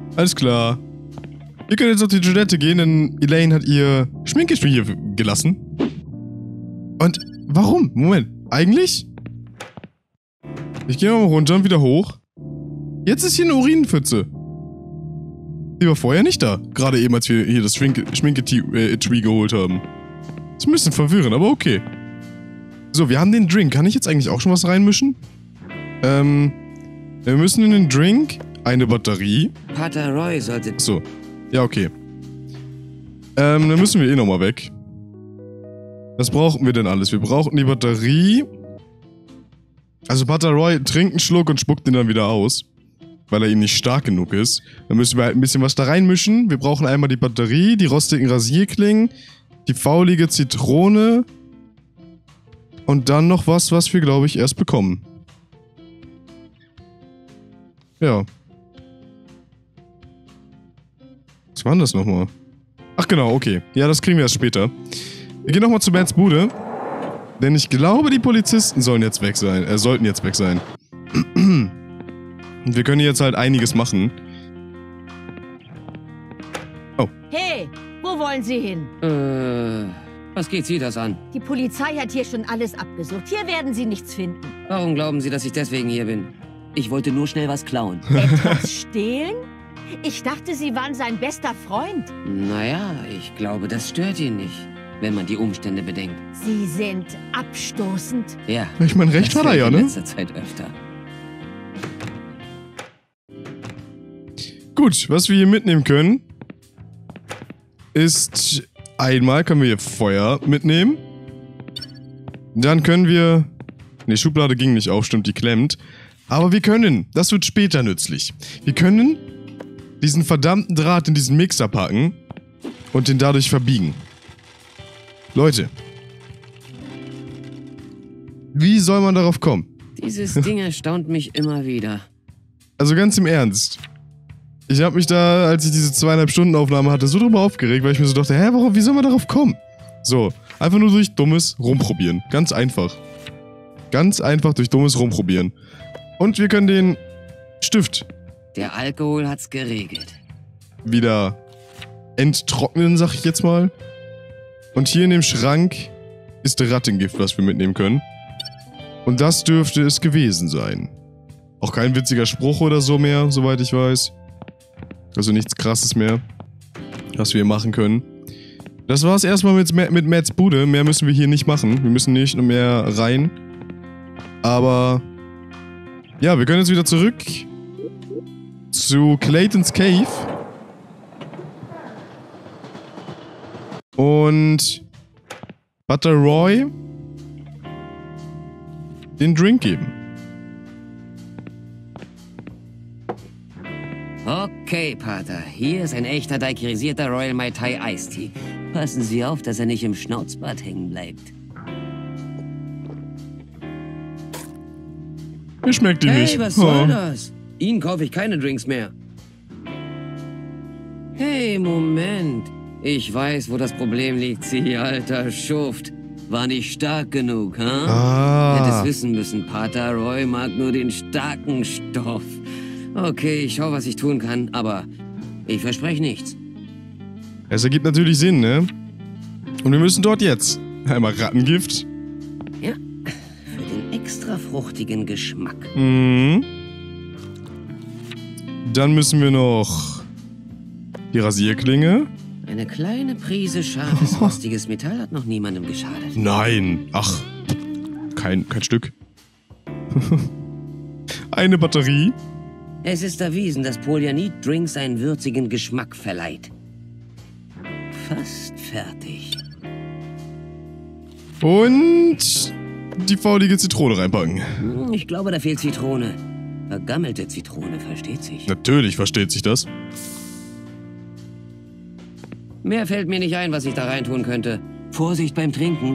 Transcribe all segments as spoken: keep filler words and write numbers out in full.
Alles klar. Wir können jetzt auf die Toilette gehen, denn Elaine hat ihr Schminkgespräch hier gelassen. Und warum? Moment. Eigentlich? Ich gehe mal runter und wieder hoch. Jetzt ist hier eine Urinpfütze. Die war vorher nicht da. Gerade eben, als wir hier das Schminke-Tree geholt haben. Ist ein bisschen verwirrend, aber okay. So, wir haben den Drink. Kann ich jetzt eigentlich auch schon was reinmischen? Ähm, wir müssen in den Drink eine Batterie. Pater Roy sollte... So, ja, okay. Ähm, dann müssen wir eh nochmal weg. Was brauchen wir denn alles? Wir brauchen die Batterie. Also Pater Roy trinkt einen Schluck und spuckt den dann wieder aus. Weil er ihm nicht stark genug ist. Dann müssen wir halt ein bisschen was da reinmischen. Wir brauchen einmal die Batterie, die rostigen Rasierklingen, die faulige Zitrone und dann noch was, was wir, glaube ich, erst bekommen. Ja. Was war denn das nochmal? Ach genau, okay. Ja, das kriegen wir erst später. Wir gehen nochmal zu Mads Bude. Denn ich glaube, die Polizisten sollen jetzt weg sein. Äh, sollten jetzt weg sein. Und wir können jetzt halt einiges machen. Oh. Hey, wo wollen Sie hin? Äh, was geht Sie das an? Die Polizei hat hier schon alles abgesucht. Hier werden Sie nichts finden. Warum glauben Sie, dass ich deswegen hier bin? Ich wollte nur schnell was klauen. Etwas stehlen? Ich dachte, Sie waren sein bester Freund. Naja, ich glaube, das stört ihn nicht, wenn man die Umstände bedenkt. Sie sind abstoßend. Ja. Ich meine, recht hat er ja, ne? In letzter Zeit öfter. Gut, was wir hier mitnehmen können, ist einmal können wir hier Feuer mitnehmen. Dann können wir... Ne, Schublade ging nicht auf, stimmt, die klemmt. Aber wir können, das wird später nützlich. Wir können diesen verdammten Draht in diesen Mixer packen und den dadurch verbiegen. Leute. Wie soll man darauf kommen? Dieses Ding erstaunt mich immer wieder. Also ganz im Ernst. Ich habe mich da, als ich diese zweieinhalb Stunden Aufnahme hatte, so drüber aufgeregt, weil ich mir so dachte, hä, warum, wie soll man darauf kommen? So, einfach nur durch dummes Rumprobieren. Ganz einfach. Ganz einfach durch dummes Rumprobieren. Und wir können den Stift Der Alkohol hat's geregelt. wieder enttrocknen, sag ich jetzt mal. Und hier in dem Schrank ist Rattengift, was wir mitnehmen können. Und das dürfte es gewesen sein. Auch kein witziger Spruch oder so mehr, soweit ich weiß. Also nichts Krasses mehr, was wir machen können. Das war's erstmal mit, mit Mads Bude. Mehr müssen wir hier nicht machen. Wir müssen nicht noch mehr rein. Aber... ja, wir können jetzt wieder zurück zu Clayton's Cave. Und Pater Roy den Drink geben. Okay, Pater. Hier ist ein echter daiquirisierter Royal Mai Tai Iced Tea. Passen Sie auf, dass er nicht im Schnauzbart hängen bleibt. Mir schmeckt die Hey, nicht. was soll Oh. das? Ihnen kaufe ich keine Drinks mehr. Hey, Moment. Ich weiß, wo das Problem liegt, Sie alter Schuft. War nicht stark genug, ha? Huh? Ah. Hättest wissen müssen, Pater Roy mag nur den starken Stoff. Okay, ich schau, was ich tun kann, aber ich verspreche nichts. Es ergibt natürlich Sinn, ne? Und wir müssen dort jetzt einmal Rattengift. Ja, für den extra fruchtigen Geschmack. Mhm. Dann müssen wir noch die Rasierklinge. Eine kleine Prise scharfes, rostiges Metall hat noch niemandem geschadet. Nein. Ach. Kein, kein Stück. Eine Batterie. Es ist erwiesen, dass Polyanid Drinks einen würzigen Geschmack verleiht. Fast fertig. Und die faulige Zitrone reinpacken. Hm, ich glaube, da fehlt Zitrone. Vergammelte Zitrone, versteht sich. Natürlich versteht sich das. Mehr fällt mir nicht ein, was ich da reintun könnte. Vorsicht beim Trinken.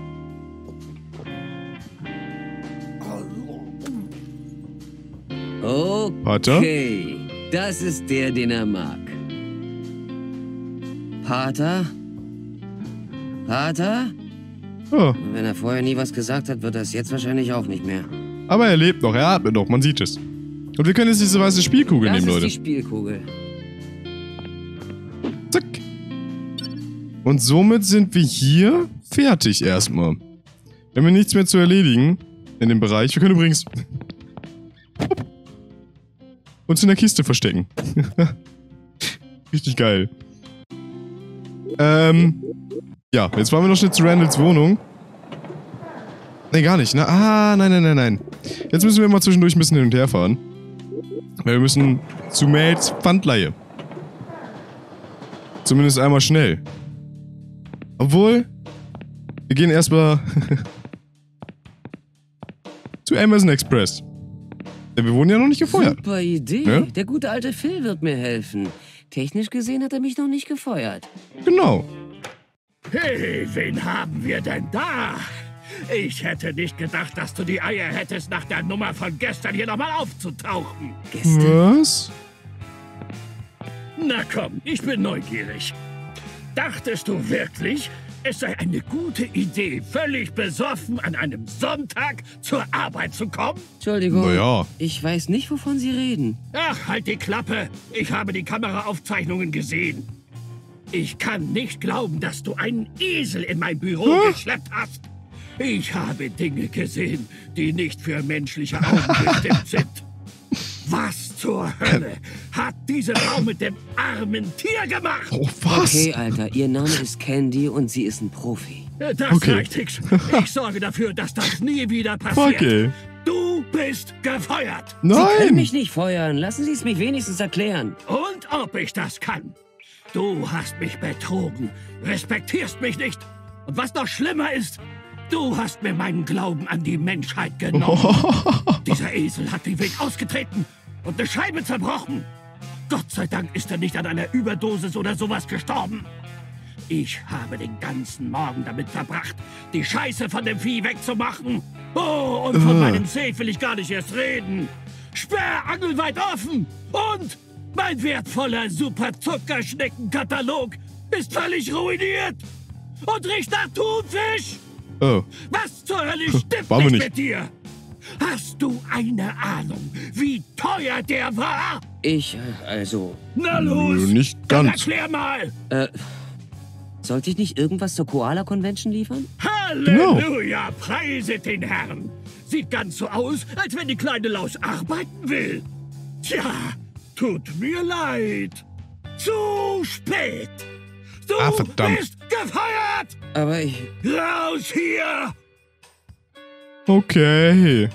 Pater? Okay, das ist der, den er mag. Pater? Pater? Oh. Wenn er vorher nie was gesagt hat, wird er es jetzt wahrscheinlich auch nicht mehr. Aber er lebt noch, er atmet noch, man sieht es. Und wir können jetzt diese weiße Spielkugel Das nehmen, ist Leute. die Spielkugel. Und somit sind wir hier fertig erstmal. Wir haben nichts mehr zu erledigen in dem Bereich. Wir können übrigens uns in der Kiste verstecken. Richtig geil. Ähm, ja, jetzt fahren wir noch schnell zu Randalls Wohnung. Ne, gar nicht, ne? Ah, nein, nein, nein, nein. Jetzt müssen wir mal zwischendurch ein bisschen hin und her fahren. Weil wir müssen zu Mels Pfandleihe. Zumindest einmal schnell. Obwohl, wir gehen erstmal zu Amazon Express. Denn wir wurden ja noch nicht gefeuert. Super Idee. Ja? Der gute alte Phil wird mir helfen. Technisch gesehen hat er mich noch nicht gefeuert. Genau. Hey, wen haben wir denn da? Ich hätte nicht gedacht, dass du die Eier hättest, nach der Nummer von gestern hier nochmal aufzutauchen. Gestern? Was? Na komm, ich bin neugierig. Dachtest du wirklich, es sei eine gute Idee, völlig besoffen an einem Sonntag zur Arbeit zu kommen? Entschuldigung, Naja. ich weiß nicht, wovon Sie reden. Ach, halt die Klappe. Ich habe die Kameraaufzeichnungen gesehen. Ich kann nicht glauben, dass du einen Esel in mein Büro Huh? geschleppt hast. Ich habe Dinge gesehen, die nicht für menschliche Augen bestimmt sind. Was zur Hölle hat diese Frau mit dem armen Tier gemacht? Oh, was? Okay, Alter, Ihr Name ist Candy und sie ist ein Profi. Das Okay. reicht, Hicks. Ich sorge dafür, dass das nie wieder passiert. Fuck, ey. Du bist gefeuert. Sie können Nein! mich nicht feuern. Lassen Sie es mich wenigstens erklären. Und ob ich das kann. Du hast mich betrogen, respektierst mich nicht. Und was noch schlimmer ist, du hast mir meinen Glauben an die Menschheit genommen. Dieser Esel hat wie wild ausgetreten und eine Scheibe zerbrochen. Gott sei Dank ist er nicht an einer Überdosis oder sowas gestorben. Ich habe den ganzen Morgen damit verbracht, die Scheiße von dem Vieh wegzumachen. Oh, und von Äh. meinem Safe will ich gar nicht erst reden. Sperr angelweit offen. Und mein wertvoller Super-Zuckerschneckenkatalog ist völlig ruiniert. Und riecht nach Thunfisch. Oh. Was zur Hölle stimmt Waren wir nicht nicht. mit dir? Hast du eine Ahnung, wie teuer der war? Ich, äh, also, Na los, Nicht dann ganz. erklär mal. äh, sollte ich nicht irgendwas zur Koala Convention liefern? Halleluja, preiset den Herrn. Sieht ganz so aus, als wenn die kleine Laus arbeiten will. Tja, tut mir leid. Zu spät. Du Ah, verdammt. bist gefeuert. Aber ich, Raus hier. Okay.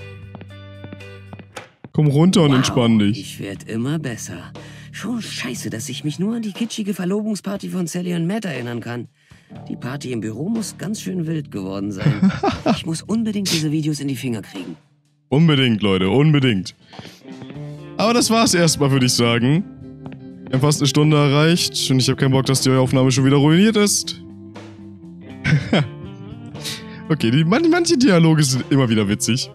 Komm runter und entspann dich. ich werde immer besser. Schon scheiße, dass ich mich nur an die kitschige Verlobungsparty von Sally und Matt erinnern kann. Die Party im Büro muss ganz schön wild geworden sein. Ich muss unbedingt diese Videos in die Finger kriegen. Unbedingt, Leute, unbedingt. Aber das war's erstmal, würde ich sagen. Wir haben fast eine Stunde erreicht und ich habe keinen Bock, dass die Aufnahme schon wieder ruiniert ist. Okay, die, man, manche Dialoge sind immer wieder witzig.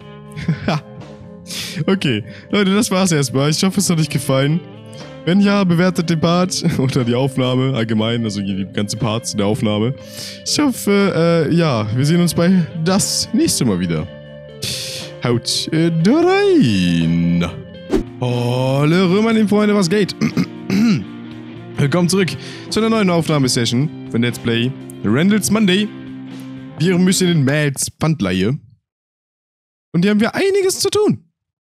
Okay, Leute, das war's erstmal. Ich hoffe, es hat euch gefallen. Wenn ja, bewertet den Part oder die Aufnahme allgemein, also die ganzen Parts der Aufnahme. Ich hoffe, äh, ja, wir sehen uns bei das nächste Mal wieder. Haut äh, da rein! Alle Römer, liebe Freunde, was geht? Willkommen zurück zu einer neuen Aufnahmesession von Let's Play Randalls Monday. Wir müssen in Mels Pfandleihe. Und hier haben wir einiges zu tun.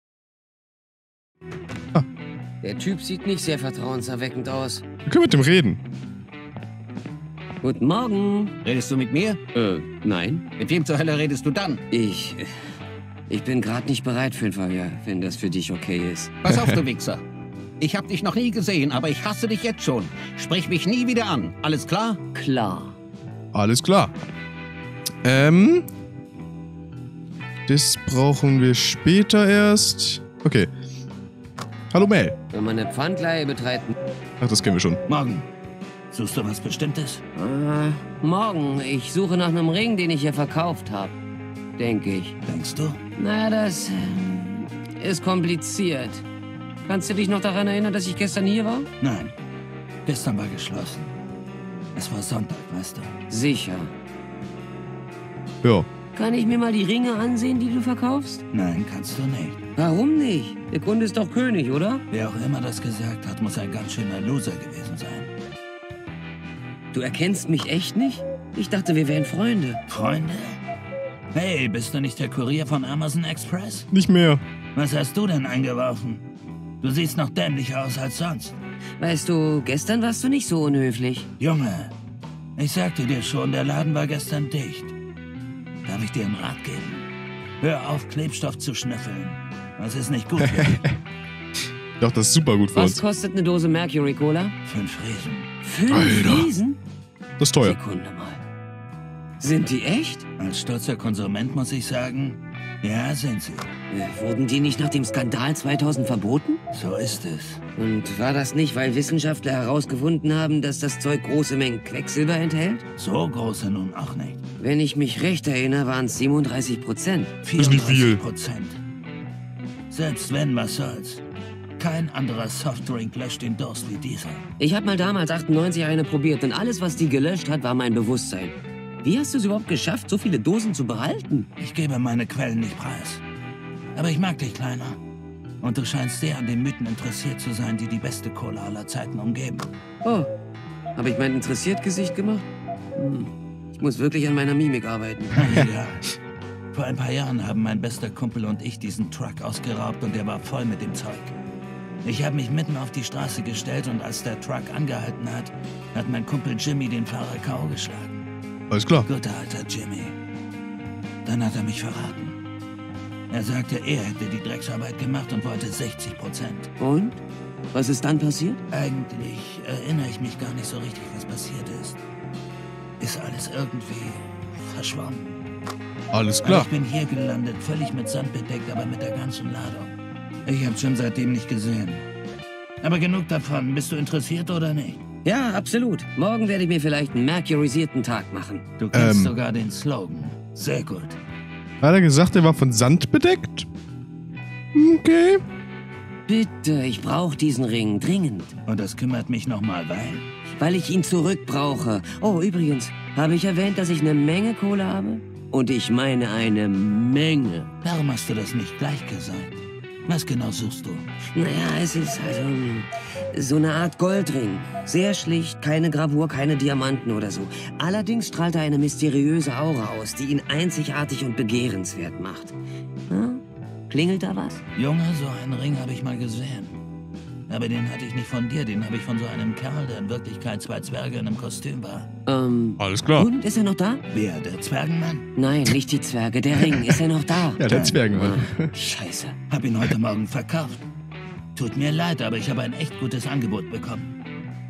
Der Typ sieht nicht sehr vertrauenserweckend aus. Wir können mit dem reden. Guten Morgen. Redest du mit mir? Äh, nein. Mit wem zur Hölle redest du dann? Ich, ich bin gerade nicht bereit für ein Verhör, wenn das für dich okay ist. Pass auf, du Wichser. Ich hab dich noch nie gesehen, aber ich hasse dich jetzt schon. Sprich mich nie wieder an. Alles klar? Klar. Alles klar. Ähm. Das brauchen wir später erst. Okay. Hallo Mel. Wenn man eine Pfandleihe betreibt... Ach, das kennen wir schon. Morgen. Suchst du was Bestimmtes? Äh, morgen. Ich suche nach einem Ring, den ich hier verkauft habe. Denke ich. Denkst du? Na, das äh, ist kompliziert. Kannst du dich noch daran erinnern, dass ich gestern hier war? Nein. Gestern war geschlossen. Es war Sonntag, weißt du. Sicher. Ja. Kann ich mir mal die Ringe ansehen, die du verkaufst? Nein, kannst du nicht. Warum nicht? Der Kunde ist doch König, oder? Wer auch immer das gesagt hat, muss ein ganz schöner Loser gewesen sein. Du erkennst mich echt nicht? Ich dachte, wir wären Freunde. Freunde? Hey, bist du nicht der Kurier von Amazon Express? Nicht mehr. Was hast du denn eingeworfen? Du siehst noch dämlicher aus als sonst. Weißt du, gestern warst du nicht so unhöflich. Junge, ich sagte dir schon, der Laden war gestern dicht. Darf ich dir einen Rat geben? Hör auf, Klebstoff zu schnüffeln. Das ist nicht gut für dich. Doch, das ist super gut für Was uns. kostet eine Dose Mercury Cola? Fünf Riesen. Fünf Alter. Riesen? Das ist teuer. Sekunde mal. Sind die echt? Als stolzer Konsument muss ich sagen, ja, sind sie. Äh, wurden die nicht nach dem Skandal zweitausend verboten? So ist es. Und war das nicht, weil Wissenschaftler herausgefunden haben, dass das Zeug große Mengen Quecksilber enthält? So große nun auch nicht. Wenn ich mich recht erinnere, waren es siebenunddreißig Prozent. ist nicht viel. Prozent. Selbst wenn, was soll's. Kein anderer Softdrink löscht den Durst wie dieser. Ich habe mal damals achtundneunzig eine probiert und alles, was die gelöscht hat, war mein Bewusstsein. Wie hast du es überhaupt geschafft, so viele Dosen zu behalten? Ich gebe meine Quellen nicht preis. Aber ich mag dich, Kleiner. Und du scheinst sehr an den Mythen interessiert zu sein, die die beste Cola aller Zeiten umgeben. Oh, habe ich mein interessiert Gesicht gemacht? Hm. Ich muss wirklich an meiner Mimik arbeiten. Na egal. Vor ein paar Jahren haben mein bester Kumpel und ich diesen Truck ausgeraubt und der war voll mit dem Zeug. Ich habe mich mitten auf die Straße gestellt und als der Truck angehalten hat, hat mein Kumpel Jimmy den Fahrer K O geschlagen. Alles klar. Guter alter Jimmy. Dann hat er mich verraten. Er sagte, er hätte die Drecksarbeit gemacht und wollte sechzig Prozent. Und? Was ist dann passiert? Eigentlich erinnere ich mich gar nicht so richtig, was passiert ist. Ist alles irgendwie verschwommen. Alles Aber klar. ich bin hier gelandet, völlig mit Sand bedeckt, aber mit der ganzen Ladung. Ich hab's schon seitdem nicht gesehen. Aber genug davon. Bist du interessiert oder nicht? Ja, absolut. Morgen werde ich mir vielleicht einen mercurisierten Tag machen. Du kennst Ähm. sogar den Slogan. Sehr gut. Hat er gesagt, er war von Sand bedeckt? Okay. Bitte, ich brauche diesen Ring dringend. Und das kümmert mich nochmal, weil... Weil ich ihn zurück brauche. Oh, übrigens, habe ich erwähnt, dass ich eine Menge Kohle habe? Und ich meine eine Menge. Warum hast du das nicht gleich gesagt? Was genau suchst du? Naja, es ist also hm, so eine Art Goldring. Sehr schlicht, keine Gravur, keine Diamanten oder so. Allerdings strahlt er eine mysteriöse Aura aus, die ihn einzigartig und begehrenswert macht. Hm? Klingelt da was? Junge, so einen Ring habe ich mal gesehen. Aber den hatte ich nicht von dir, den habe ich von so einem Kerl, der in Wirklichkeit zwei Zwerge in einem Kostüm war. Ähm, Alles klar. und, ist er noch da? Wer, der Zwergenmann? Nein, nicht die Zwerge, der Ring. Ist er noch da? Ja, der Zwergenmann. Ah, scheiße. Hab ihn heute Morgen verkauft. Tut mir leid, aber ich habe ein echt gutes Angebot bekommen.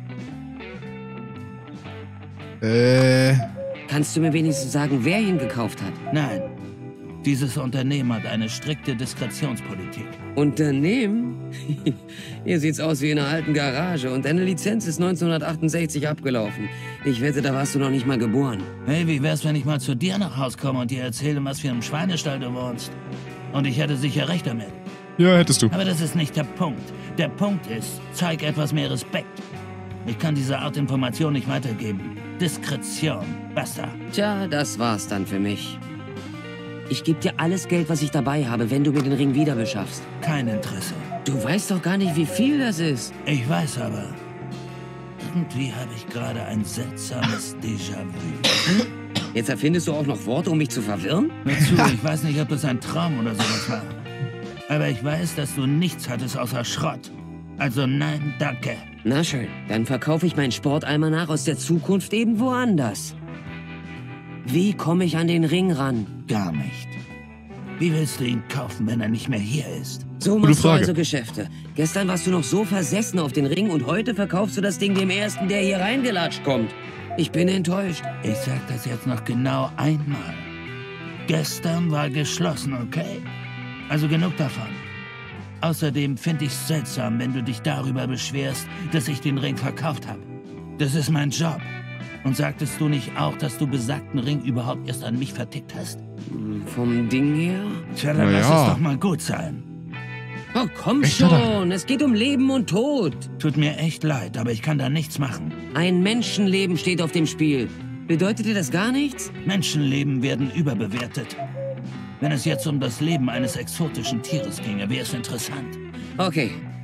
Äh, Kannst du mir wenigstens sagen, wer ihn gekauft hat? Nein, dieses Unternehmen hat eine strikte Diskretionspolitik. Unternehmen? Hier sieht's aus wie in einer alten Garage und deine Lizenz ist neunzehnhundertachtundsechzig abgelaufen. Ich wette, da warst du noch nicht mal geboren. Hey, wie wär's, wenn ich mal zu dir nach Haus komme und dir erzähle, was für einem Schweinestall du wohnst? Und ich hätte sicher recht damit. ja, hättest du. Aber das ist nicht der Punkt. Der Punkt ist, zeig etwas mehr Respekt. Ich kann diese Art Information nicht weitergeben. Diskretion. Basta. Tja, das war's dann für mich. Ich gebe dir alles Geld, was ich dabei habe, wenn du mir den Ring wieder beschaffst. Kein Interesse. Du weißt doch gar nicht, wie viel das ist. Ich weiß aber, irgendwie habe ich gerade ein seltsames Déjà-vu. Jetzt erfindest du auch noch Worte, um mich zu verwirren? Hör zu, ich weiß nicht, ob das ein Traum oder sowas war. Aber ich weiß, dass du nichts hattest außer Schrott. Also nein, danke. Na schön, dann verkaufe ich meinen Sportalmanach aus der Zukunft eben woanders. Wie komme ich an den Ring ran? Gar nicht. Wie willst du ihn kaufen, wenn er nicht mehr hier ist? So Gute machst du Frage. also Geschäfte. Gestern warst du noch so versessen auf den Ring und heute verkaufst du das Ding dem Ersten, der hier reingelatscht kommt. Ich bin enttäuscht. Ich sag das jetzt noch genau einmal. Gestern war geschlossen, okay? Also genug davon. Außerdem finde ich es seltsam, wenn du dich darüber beschwerst, dass ich den Ring verkauft habe. Das ist mein Job. Und sagtest du nicht auch, dass du besagten Ring überhaupt erst an mich vertickt hast? Vom Ding her? Tja, dann Na lass ja. es doch mal gut sein. Oh, komm Echt, hat er? schon. Es geht um Leben und Tod. Tut mir echt leid, aber ich kann da nichts machen. Ein Menschenleben steht auf dem Spiel. Bedeutet dir das gar nichts? Menschenleben werden überbewertet. Wenn es jetzt um das Leben eines exotischen Tieres ginge, wäre es interessant. Okay,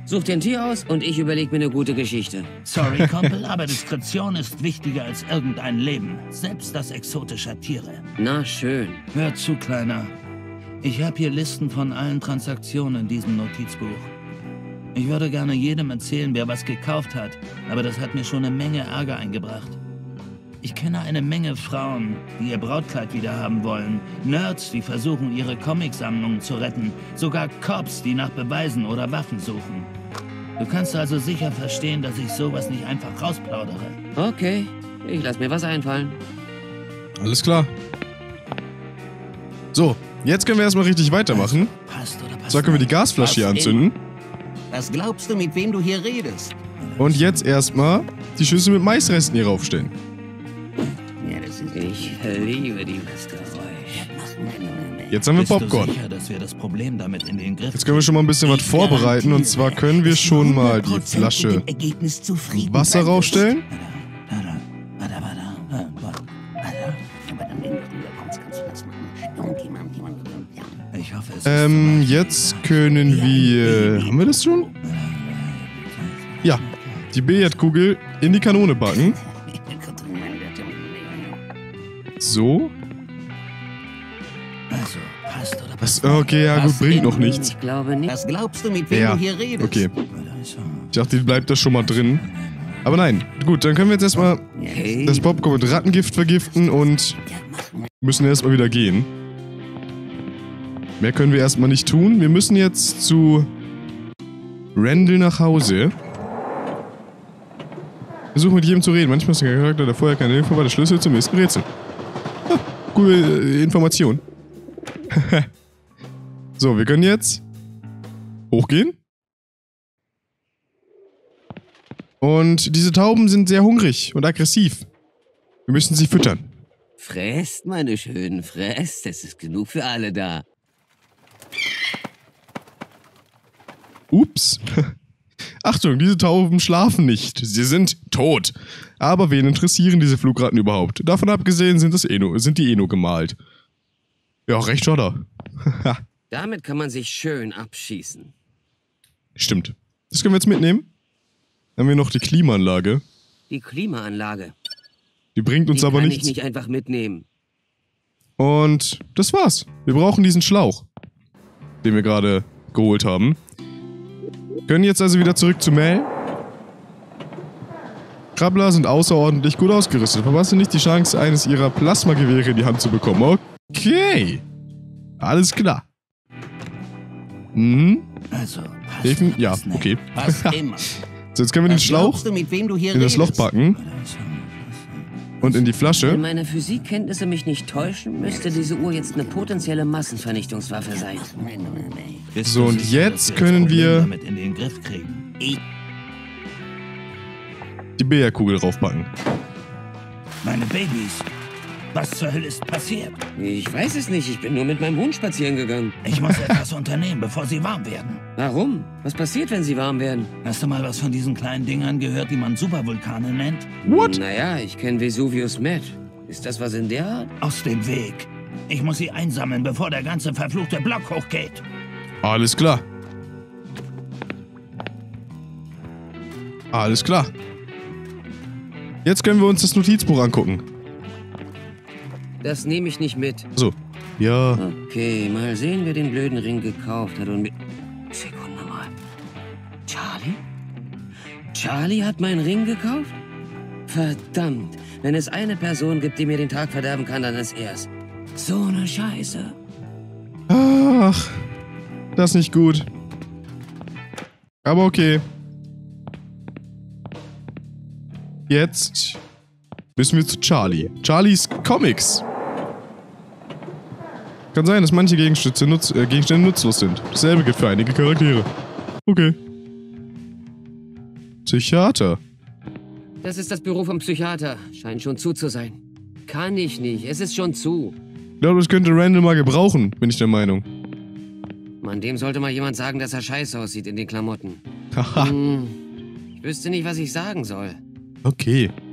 Such dir ein Tier aus und ich überleg mir eine gute Geschichte. Sorry, Kumpel, aber Diskretion ist wichtiger als irgendein Leben. Selbst das exotischer Tiere. Na schön. Hör zu, Kleiner. Ich habe hier Listen von allen Transaktionen in diesem Notizbuch. Ich würde gerne jedem erzählen, wer was gekauft hat, aber das hat mir schon eine Menge Ärger eingebracht. Ich kenne eine Menge Frauen, die ihr Brautkleid wiederhaben wollen, Nerds, die versuchen, ihre Comicsammlungen zu retten, sogar Cops, die nach Beweisen oder Waffen suchen. Du kannst also sicher verstehen, dass ich sowas nicht einfach rausplaudere. Okay, ich lass mir was einfallen. Alles klar. So, jetzt können wir erstmal richtig weitermachen. Passt oder passt So können wir die nicht? Gasflasche hier anzünden. Was glaubst du, mit wem du hier redest? Und jetzt erstmal die Schüssel mit Maisresten hier raufstellen. Ja, das ist... Ich liebe dieses Geräusch. Jetzt haben wir Bist du Popcorn. sicher, dass wir das Problem damit in den Griff Jetzt können wir schon mal ein bisschen was vorbereiten. Und zwar können wir schon mal die Flasche Wasser raufstellen. Ich hoffe, es ist Ähm, jetzt können wir... Haben wir das schon? Ja. Die Billardkugel in die Kanone packen. So. Also, passt oder Das, passt okay, ja gut, Was bringt denn? noch nichts. Ich glaube nicht. Was glaubst du, mit wem Ja, du hier redest? okay. nicht? Ich dachte, die bleibt da schon mal drin. Aber nein. Gut, dann können wir jetzt erstmal Hey, das Popcorn mit Rattengift vergiften und müssen erstmal wieder gehen. Mehr können wir erstmal nicht tun. Wir müssen jetzt zu Randall nach Hause. Versuchen mit jedem zu reden. Manchmal ist der Charakter, der vorher keine Hilfe war, der Schlüssel zum nächsten Rätsel. Ah, coole äh, Information. So, wir können jetzt hochgehen. Und diese Tauben sind sehr hungrig und aggressiv. Wir müssen sie füttern. fresst, meine Schönen, fresst. Es ist genug für alle da. Ups. Achtung, diese Tauben schlafen nicht. Sie sind tot. Aber wen interessieren diese Flugratten überhaupt? Davon abgesehen sind, das eh nur, sind die eh nur gemalt. Ja, recht hat er. Damit kann man sich schön abschießen. Stimmt. Das können wir jetzt mitnehmen. Dann haben wir noch die Klimaanlage. Die Klimaanlage. Die bringt uns Die aber kann nichts. ich nicht einfach mitnehmen. Und das war's. Wir brauchen diesen Schlauch, den wir gerade geholt haben. Können jetzt also wieder zurück zu Mel. Krabbler sind außerordentlich gut ausgerüstet. Verpasse nicht die Chance, eines ihrer Plasmagewehre in die Hand zu bekommen. Okay. Alles klar. Mhm. Also, passt Hilfen? oder Ja, passt nicht? okay. Was immer. So, jetzt können wir den Was Schlauch glaubst du, mit wem du hier in das Loch redest? packen und in die Wenn Flasche. meine Physikkenntnisse mich nicht täuschen, müsste diese Uhr jetzt eine potenzielle Massenvernichtungswaffe sein. Bist So, du und sicher, jetzt dass können das Problem wir- damit in den Griff kriegen? Die Billardkugel draufpacken. Meine Babys. Was zur Hölle ist passiert? Ich weiß es nicht, ich bin nur mit meinem Hund spazieren gegangen. Ich muss etwas unternehmen, bevor sie warm werden. Warum? Was passiert, wenn sie warm werden? Hast du mal was von diesen kleinen Dingern gehört, die man Supervulkane nennt? What? Naja, ich kenne Vesuvius Met. Ist das was in der Art? Aus dem Weg. Ich muss sie einsammeln, bevor der ganze verfluchte Block hochgeht. Alles klar. Alles klar. Jetzt können wir uns das Notizbuch angucken. Das nehme ich nicht mit. So. Ja. Okay, mal sehen, wer den blöden Ring gekauft hat und mit... Sekunde mal. Charlie? Charlie hat meinen Ring gekauft? Verdammt. Wenn es eine Person gibt, die mir den Tag verderben kann, dann ist er's. So eine Scheiße. Ach. Das ist nicht gut. Aber okay. Jetzt müssen wir zu Charlie. Charlies Comics. Kann sein, dass manche Gegenstände, nutz äh, Gegenstände nutzlos sind. Dasselbe gilt für einige Charaktere. Okay. Psychiater. Das ist das Büro vom Psychiater. Scheint schon zu zu sein. Kann ich nicht. Es ist schon zu. Ich glaube, das könnte Randall mal gebrauchen, bin ich der Meinung. Man, dem sollte mal jemand sagen, dass er scheiße aussieht in den Klamotten. Haha. Hm, ich wüsste nicht, was ich sagen soll. Okay.